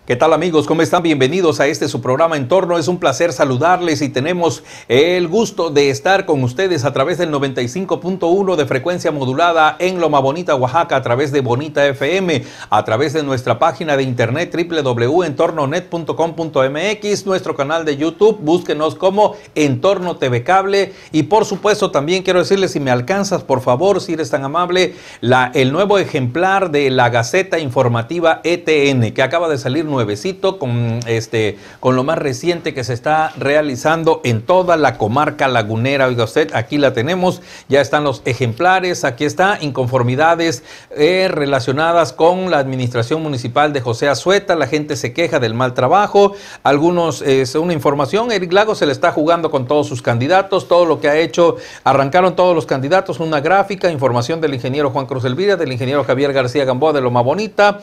¿Qué tal amigos? ¿Cómo están? Bienvenidos a su programa Entorno. Es un placer saludarles y tenemos el gusto de estar con ustedes a través del 95.1 de frecuencia modulada en Loma Bonita, Oaxaca, a través de Bonita FM, a través de nuestra página de internet www.entornonet.com.mx, nuestro canal de YouTube, búsquenos como Entorno TV Cable y por supuesto también quiero decirles, si me alcanzas por favor, si eres tan amable, el nuevo ejemplar de la Gaceta Informativa ETN que acaba de salir nuevecito con lo más reciente que se está realizando en toda la comarca lagunera. Oiga usted, aquí la tenemos, ya están los ejemplares, aquí está, inconformidades relacionadas con la administración municipal de José Azueta, la gente se queja del mal trabajo, algunos, una información, Eric Lagos se le está jugando con todos sus candidatos, todo lo que ha hecho, arrancaron todos los candidatos, una gráfica, información del ingeniero Juan Cruz Elvira, del ingeniero Javier García Gamboa de Loma Bonita,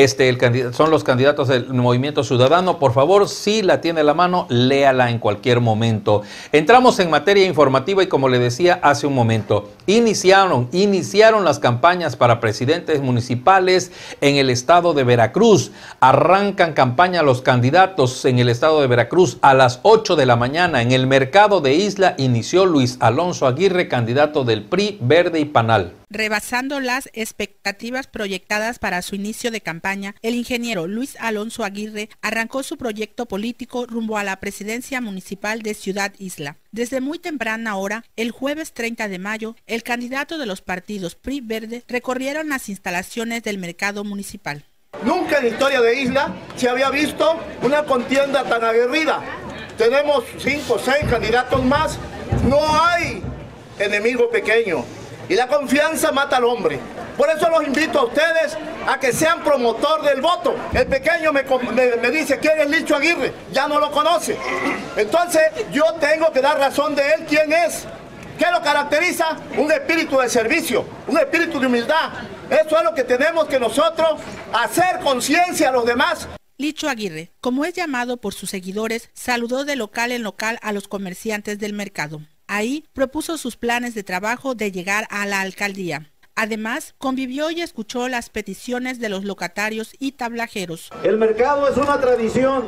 son los candidatos del Movimiento Ciudadano. Por favor, si la tiene a la mano, léala en cualquier momento. Entramos en materia informativa y como le decía hace un momento, iniciaron las campañas para presidentes municipales en el estado de Veracruz. Arrancan campaña los candidatos en el estado de Veracruz a las 8 de la mañana. En el mercado de Isla inició Luis Alonso Aguirre, candidato del PRI, Verde y Panal. Rebasando las expectativas proyectadas para su inicio de campaña, el ingeniero Luis Alonso Aguirre arrancó su proyecto político rumbo a la presidencia municipal de Ciudad Isla. Desde muy temprana hora, el jueves 30 de mayo, el candidato de los partidos PRI Verde recorrieron las instalaciones del mercado municipal. Nunca en la historia de Isla se había visto una contienda tan aguerrida. Tenemos 5 o 6 candidatos más. No hay enemigo pequeño. Y la confianza mata al hombre. Por eso los invito a ustedes a que sean promotor del voto. El pequeño me dice, ¿quién es Licho Aguirre? Ya no lo conoce. Entonces yo tengo que dar razón de él, quién es. ¿Qué lo caracteriza? Un espíritu de servicio, un espíritu de humildad. Eso es lo que tenemos que nosotros hacer conciencia a los demás. Licho Aguirre, como es llamado por sus seguidores, saludó de local en local a los comerciantes del mercado. Ahí propuso sus planes de trabajo de llegar a la alcaldía. Además, convivió y escuchó las peticiones de los locatarios y tablajeros. El mercado es una tradición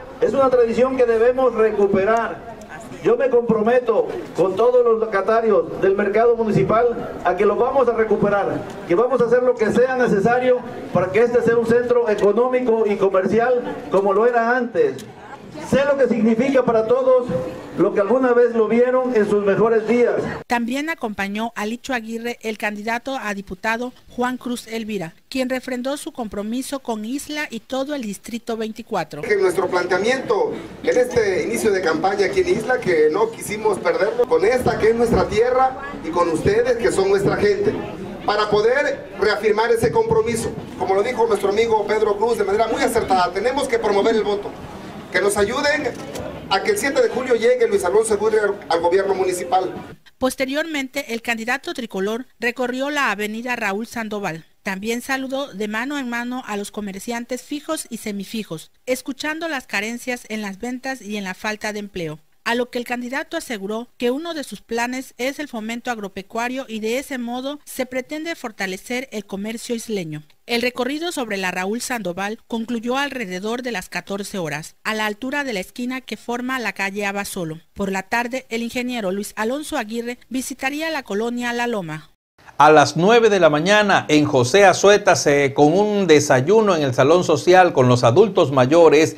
que debemos recuperar. Yo me comprometo con todos los locatarios del mercado municipal a que lo vamos a recuperar, que vamos a hacer lo que sea necesario para que este sea un centro económico y comercial como lo era antes. Sé lo que significa para todos lo que alguna vez lo vieron en sus mejores días. También acompañó a Licho Aguirre el candidato a diputado Juan Cruz Elvira, quien refrendó su compromiso con Isla y todo el Distrito 24. Nuestro planteamiento en este inicio de campaña aquí en Isla, que no quisimos perderlo, con esta que es nuestra tierra y con ustedes que son nuestra gente, para poder reafirmar ese compromiso. Como lo dijo nuestro amigo Pedro Cruz de manera muy acertada, tenemos que promover el voto. Que nos ayuden a que el 7 de julio llegue Luis Alonso Aguirre al gobierno municipal. Posteriormente, el candidato tricolor recorrió la avenida Raúl Sandoval. También saludó de mano en mano a los comerciantes fijos y semifijos, escuchando las carencias en las ventas y en la falta de empleo. A lo que el candidato aseguró que uno de sus planes es el fomento agropecuario y de ese modo se pretende fortalecer el comercio isleño. El recorrido sobre la Raúl Sandoval concluyó alrededor de las 14 horas, a la altura de la esquina que forma la calle Abasolo. Por la tarde, el ingeniero Luis Alonso Aguirre visitaría la colonia La Loma. A las 9 de la mañana en José Azueta, con un desayuno en el salón social con los adultos mayores,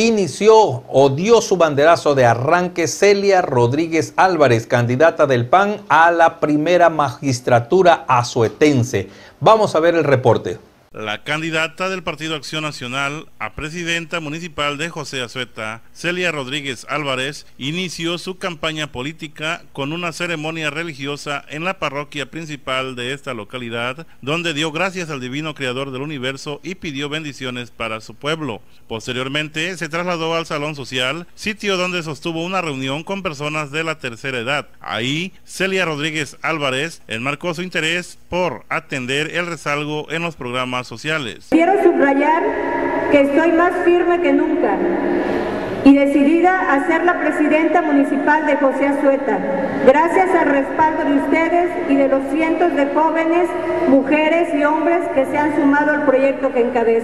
inició o dio su banderazo de arranque Celia Rodríguez Álvarez, candidata del PAN a la primera magistratura azuetense. Vamos a ver el reporte. La candidata del Partido Acción Nacional a presidenta municipal de José Azueta, Celia Rodríguez Álvarez, inició su campaña política con una ceremonia religiosa en la parroquia principal de esta localidad, donde dio gracias al divino creador del universo y pidió bendiciones para su pueblo. Posteriormente se trasladó al salón social, sitio donde sostuvo una reunión con personas de la tercera edad. Ahí, Celia Rodríguez Álvarez enmarcó su interés por atender el rezago en los programas sociales. Quiero subrayar que estoy más firme que nunca y decidida a ser la presidenta municipal de José Azueta, gracias al respaldo de ustedes y de los cientos de jóvenes, mujeres y hombres que se han sumado al proyecto que encabezo.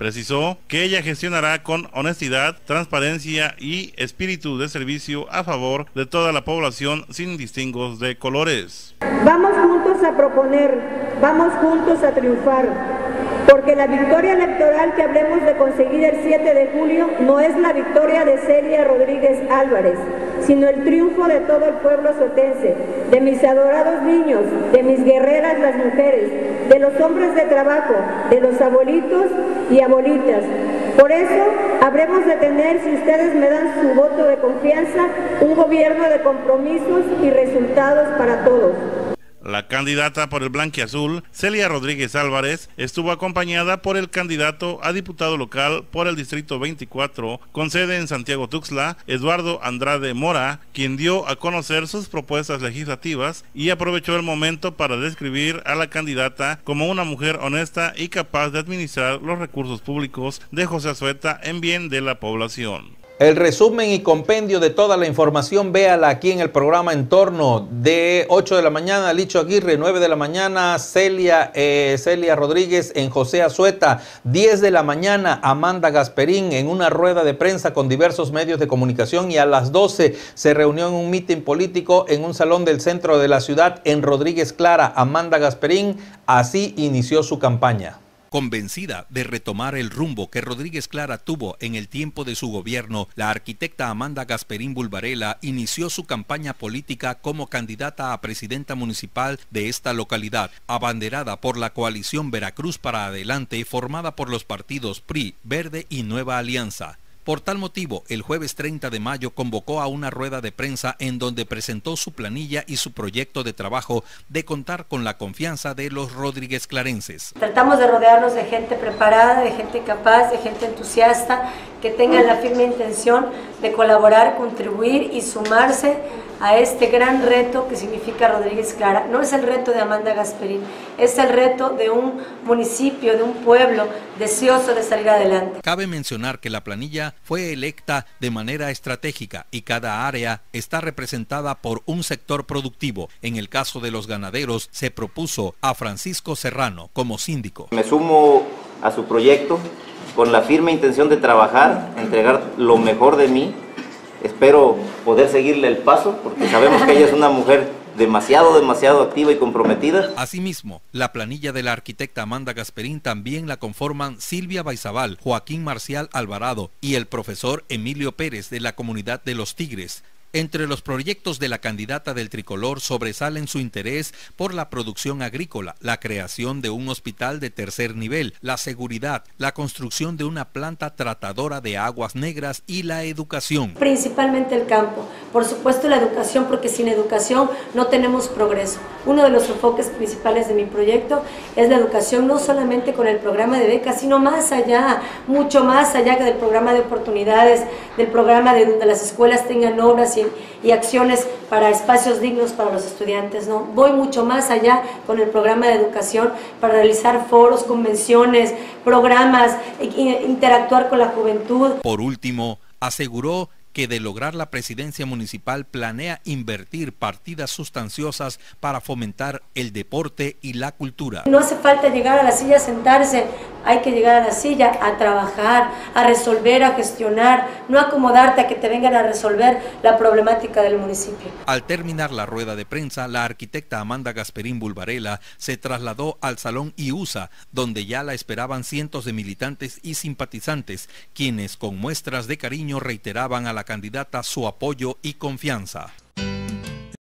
Precisó que ella gestionará con honestidad, transparencia y espíritu de servicio a favor de toda la población sin distingos de colores. Vamos juntos a proponer, vamos juntos a triunfar, porque la victoria electoral que hablemos de conseguir el 7 de julio no es la victoria de Celia Rodríguez Álvarez, sino el triunfo de todo el pueblo sotense, de mis adorados niños, de mis guerreras las mujeres, de los hombres de trabajo, de los abuelitos y abuelitas. Por eso habremos de tener, si ustedes me dan su voto de confianza, un gobierno de compromisos y resultados para todos. La candidata por el blanquiazul, Celia Rodríguez Álvarez, estuvo acompañada por el candidato a diputado local por el Distrito 24, con sede en Santiago Tuxtla, Eduardo Andrade Mora, quien dio a conocer sus propuestas legislativas y aprovechó el momento para describir a la candidata como una mujer honesta y capaz de administrar los recursos públicos de José Azueta en bien de la población. El resumen y compendio de toda la información, véala aquí en el programa Entorno, de 8 de la mañana, Licho Aguirre, 9 de la mañana, Celia Rodríguez en José Azueta, 10 de la mañana, Amanda Gasperín en una rueda de prensa con diversos medios de comunicación, y a las 12 se reunió en un mitin político en un salón del centro de la ciudad en Rodríguez Clara. Amanda Gasperín así inició su campaña. Convencida de retomar el rumbo que Rodríguez Clara tuvo en el tiempo de su gobierno, la arquitecta Amanda Gasperín Bulvarela inició su campaña política como candidata a presidenta municipal de esta localidad, abanderada por la coalición Veracruz para Adelante, formada por los partidos PRI, Verde y Nueva Alianza. Por tal motivo, el jueves 30 de mayo convocó a una rueda de prensa en donde presentó su planilla y su proyecto de trabajo de contar con la confianza de los Rodríguez clarenses. Tratamos de rodearnos de gente preparada, de gente capaz, de gente entusiasta, que tenga la firme intención de colaborar, contribuir y sumarse a este gran reto que significa Rodríguez Clara. No es el reto de Amanda Gasperín, es el reto de un municipio, de un pueblo deseoso de salir adelante. Cabe mencionar que la planilla fue electa de manera estratégica y cada área está representada por un sector productivo. En el caso de los ganaderos, se propuso a Francisco Serrano como síndico. Me sumo a su proyecto con la firme intención de trabajar, entregar lo mejor de mí. Espero poder seguirle el paso, porque sabemos que ella es una mujer demasiado activa y comprometida. Asimismo, la planilla de la arquitecta Amanda Gasperín también la conforman Silvia Baizabal, Joaquín Marcial Alvarado y el profesor Emilio Pérez de la comunidad de Los Tigres. Entre los proyectos de la candidata del tricolor sobresalen su interés por la producción agrícola, la creación de un hospital de tercer nivel, la seguridad, la construcción de una planta tratadora de aguas negras y la educación. Principalmente el campo, por supuesto la educación, porque sin educación no tenemos progreso. Uno de los enfoques principales de mi proyecto es la educación, no solamente con el programa de becas, sino más allá, mucho más allá del programa de oportunidades, del programa de donde las escuelas tengan obras y acciones para espacios dignos para los estudiantes, ¿no? Voy mucho más allá con el programa de educación para realizar foros, convenciones, programas, interactuar con la juventud. Por último, aseguró que de lograr la presidencia municipal planea invertir partidas sustanciosas para fomentar el deporte y la cultura. No hace falta llegar a la silla a sentarse, hay que llegar a la silla a trabajar, a resolver, a gestionar, no acomodarte a que te vengan a resolver la problemática del municipio. Al terminar la rueda de prensa, la arquitecta Amanda Gasperín Bulvarela se trasladó al Salón IUSA, donde ya la esperaban cientos de militantes y simpatizantes, quienes con muestras de cariño reiteraban a la candidata su apoyo y confianza.